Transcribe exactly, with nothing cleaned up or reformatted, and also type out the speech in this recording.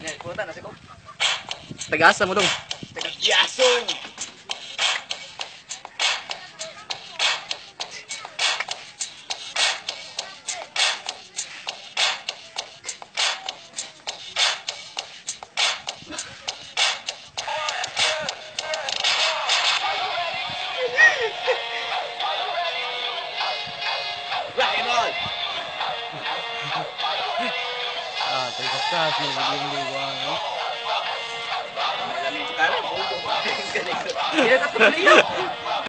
Pulutan nasi ko. Tagasa mo dong. Tagasong. Rock and roll. Ah, tagasa si Limli Wang. Alam mo, kaya mo. Hindi na tapos na